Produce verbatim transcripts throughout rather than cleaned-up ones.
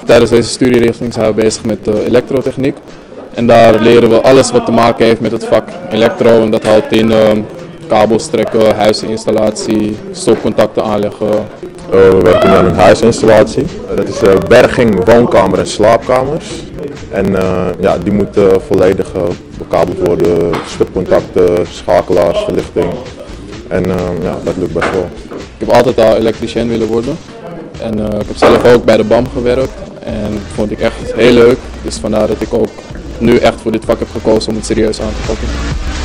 tijdens deze studierichting zijn we bezig met uh, elektrotechniek. En daar leren we alles wat te maken heeft met het vak elektro. En dat houdt in uh, kabels trekken, huisinstallatie, stopcontacten aanleggen. Uh, we werken aan een huisinstallatie. Uh, dat is uh, berging, woonkamer en slaapkamers. En uh, ja, die moeten volledig uh, bekabeld worden, stopcontacten, schakelaars, verlichting. En uh, ja, dat lukt best wel. Ik heb altijd al elektricien willen worden. En uh, ik heb zelf ook bij de B A M gewerkt. En dat vond ik echt heel leuk. Dus vandaar dat ik ook nu echt voor dit vak heb gekozen om het serieus aan te pakken.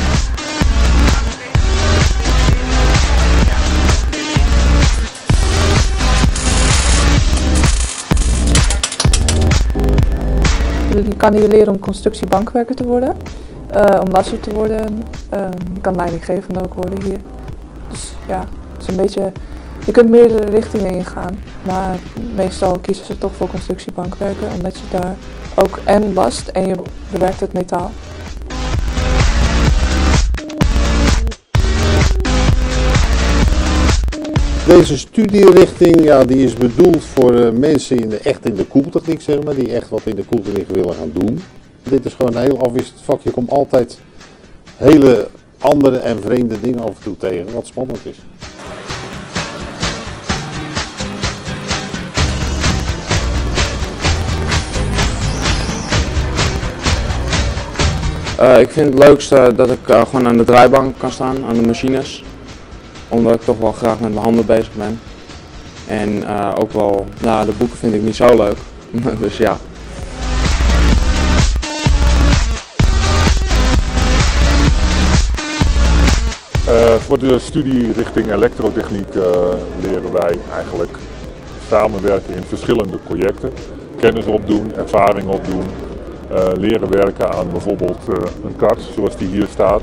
Je kan hier leren om constructiebankwerker te worden, uh, om lasser te worden. Uh, je kan leidinggevende ook worden hier. Dus ja, het is een beetje, je kunt meerdere richtingen ingaan, maar meestal kiezen ze toch voor constructiebankwerker, omdat je daar ook en last en je bewerkt het metaal. Deze studierichting ja, die is bedoeld voor uh, mensen in de, echt in de koeltechniek, zeg maar, die echt wat in de koeltechniek willen gaan doen. Dit is gewoon een heel afwisselend vak. Je komt altijd hele andere en vreemde dingen af en toe tegen, wat spannend is. Uh, ik vind het leukste dat ik uh, gewoon aan de draaibank kan staan, aan de machines. Omdat ik toch wel graag met mijn handen bezig ben. En uh, ook wel, nou, de boeken vind ik niet zo leuk. Dus ja. Uh, voor de studierichting elektrotechniek uh, leren wij eigenlijk samenwerken in verschillende projecten. Kennis opdoen, ervaring opdoen. Uh, leren werken aan bijvoorbeeld uh, een kart zoals die hier staat.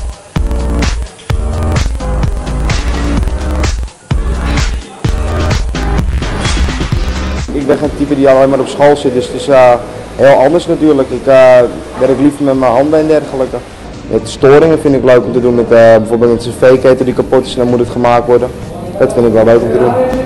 Ik ben geen type die alleen maar op school zit, dus het is uh, heel anders natuurlijk. Ik uh, werk liever met mijn handen en dergelijke. Met storingen vind ik leuk om te doen, met uh, bijvoorbeeld een cv-ketel die kapot is en dan moet het gemaakt worden. Dat vind ik wel leuk om te doen.